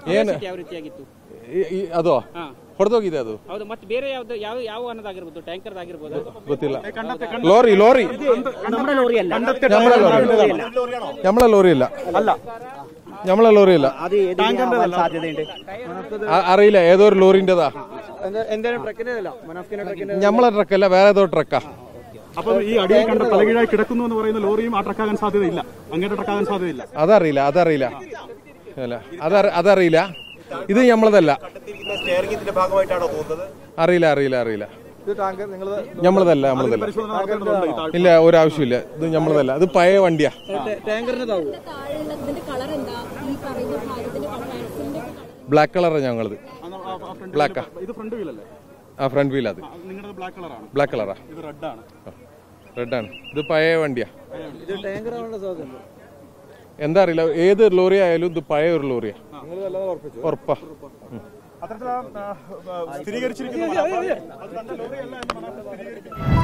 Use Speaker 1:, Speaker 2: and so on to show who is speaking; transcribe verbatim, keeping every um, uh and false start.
Speaker 1: ಏನು ಅದು ಹೊಡೆದೋಗಿದೆ ಅದು
Speaker 2: ಬೇರೆ ಯಾವ್ದು ಯಾವ ಯಾವ ಅನ್ನೋದಾಗಿರ್ಬೋದು ಟ್ಯಾಂಕರ್ ಆಗಿರ್ಬೋದು
Speaker 1: ಗೊತ್ತಿಲ್ಲ. ಲೋರಿ ಲೋರಿ ഞമ്മളെ ലോറി ഇല്ല ഞമ്മളെ ലോറി ഇല്ല അറിയില്ല ഏതോ ഒരു ലോറിൻ്റെതാ ഞമ്മളെ ട്രക്കല്ല വേറെ ഏതോ ട്രക്കാ.
Speaker 3: അപ്പോൾ ഈ അടിയിൽ കണ്ട തലകീഴായി കിടക്കുന്നു എന്ന് പറയുന്ന ലോറിയും ആ ട്രക്കാകാൻ സാധ്യതയില്ല, അങ്ങനത്തെ ട്രക്കാകാൻ സാധ്യതയില്ല.
Speaker 1: അതറിയില്ല അതറിയില്ല അല്ല അത് അതറിയില്ല. ഇത് ഞമ്മളതല്ല. അറിയില്ല അറിയില്ല അറിയില്ല ഞമ്മളതല്ല നമ്മളതല്ല ഇല്ല ഒരാവശ്യമില്ല. ഇത് ഞമ്മളതല്ല. ഇത് പഴയ വണ്ടിയാ. ബ്ലാക്ക് കളറാ ഞങ്ങളത്. ബ്ലാക്കാ ആ ഫ്രണ്ട് വീൽ. അത് ബ്ലാക്ക് കളറാ. റെഡാണ്. ഇത് പഴയ വണ്ടിയാ. എന്താ അറിയില്ല ഏത് ലോറി ആയാലും ഇത് പഴയ ഒരു ലോറിയാ. ഉറപ്പാ.
Speaker 3: സ്ഥിരീകരിച്ചിരിക്കുന്നു.